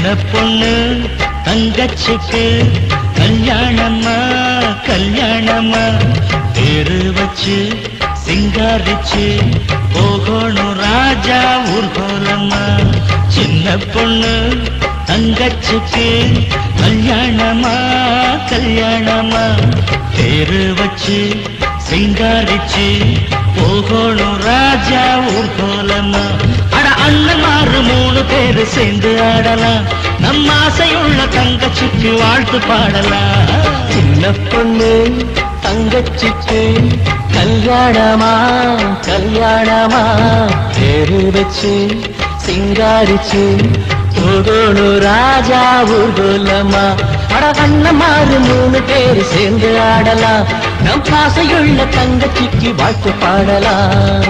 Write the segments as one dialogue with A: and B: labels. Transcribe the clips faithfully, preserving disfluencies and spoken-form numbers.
A: பொண்ணு தங்கச்சிக்கு கல்யாணமா கல்யாணமா பேரு வச்சு சிங்காரிச்சு போகணும் ராஜா ஊர்கோலமா. சின்ன பொண்ணு தங்கச்சிக்கு கல்யாணமா கல்யாணமா பேரு வச்சு சிங்காரிச்சு போகணும் ராஜா ஊர்கோலமா. அட அண்ணமாறு மூணு பேரு சேர்ந்து ஆடலாம், நம்ம ஆசையுள்ள தங்கச்சிக்கு வாழ்த்து பாடலாம்.
B: சின்ன பொண்ணு தங்கச்சிக்கு கல்யாணமா கல்யாணமா பேரு வச்சு சிங்காரிச்சு போகணும் ராஜா ஊர்கோலமா. அட அண்ணமாறு மூணு பேரு சேர்ந்து ஆடலாம், நம் ஆசையுள்ள தங்கச்சிக்கு வாழ்த்து பாடலாம்.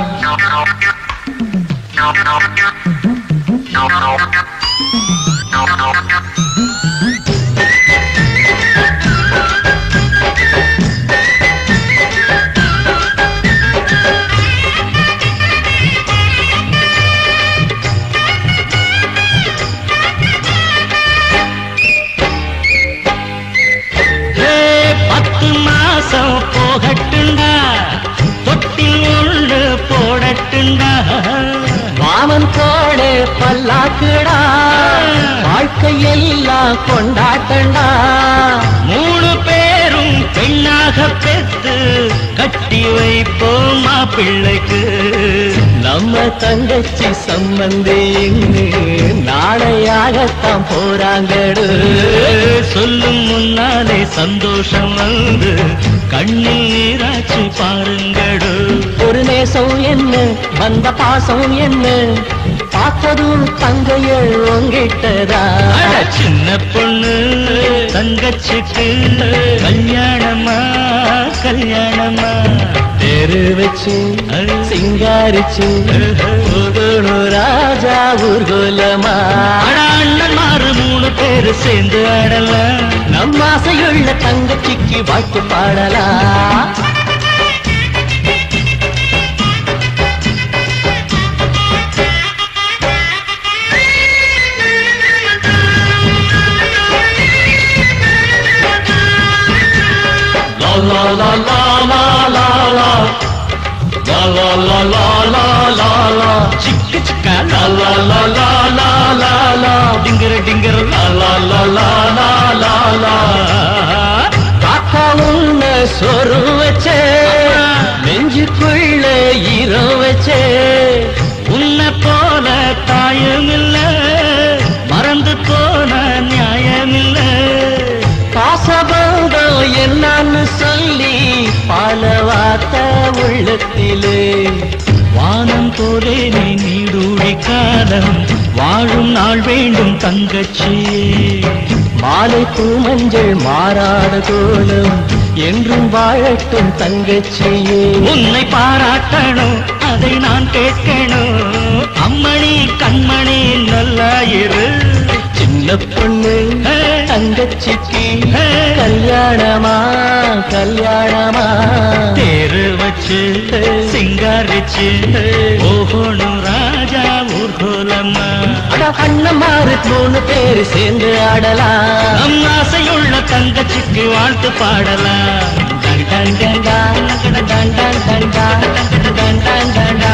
A: போகட்டுண்டா தொட்டில் உள்ள போடட்டுண்டா
B: மாமன் கோடே பல்லாக்குடா வாழ்க்கையெல்லாம் கொண்டாட்டண்டா.
A: மூணு பேரும் பெண்ணாக பெற்று கட்டி வைப்போம் மாப்பிள்ளைக்கு.
B: நம்ம தங்கச்சி சம்பந்தி நாளையாகத்தான் போறாங்கடு.
A: சொல்லும் முன்னாலே சந்தோஷம் வந்து கண்ணில் நீராட்சி பாருங்கடு.
B: ஒரு நேசம் என்ன வந்த பாசம் என்ன பார்த்ததும் தங்கையள் உங்கிட்டதா.
A: சின்ன பொண்ணு தங்கச்சிக்கு கல்யாணமா கல்யாணமா
B: பேரு வச்சு சிங்காரிச்சு போகணும் ராஜா ஊர்கோலமா.
A: அண்ணன்மாறு மூணு பேரு சேர்ந்து ஆடலாம்,
B: நம்ம ஆசையுள்ள தங்கச்சிக்கு வாழ்த்து பாடலாம்.
A: La la la la la la la la la la la la la chicka chicka la la la la la la la dingera dingera la la la la la la la.
B: காக்கா உன்னை சொரு வச்சே நெஞ்சுக்குள்ள ஈரம் வச்சே.
A: உன்னை போல தாயும் இல்ல மறந்து போன நியாயம் இல்ல.
B: பாசபந்தம் என்னன்னு சொல்லி பாலவாத்த உள்ளத்திலே.
A: வானம் போலே நீ நீடூழி காலம் வாழும் நாள் வேண்டும் தங்கச்சியே.
B: மாலை பூமஞ்சள் மாறாத கோலம் என்றும் வாழட்டும் தங்கச்சியே.
A: உன்னை பாராட்டணும் அதை நான் கேட்கணும், அம்மணி கண்மணி நல்லாயிரு.
B: சின்ன பொண்ணு தங்கச்சிக்கு கல்யாணமா கல்யாணமா
A: தேரு வச்சு சிங்காரிச்சு போகணும் ராஜா ஊர்கோலமா.
B: அண்ணமாறு மூணு பேரு சேர்ந்து ஆடலாம்,
A: நம் ஆசையுள்ள தங்கச்சிக்கு வாழ்த்து பாடலாம்.
B: டன் டன் டன் டன் டன் டன் டன் டன் டன் டன் டன்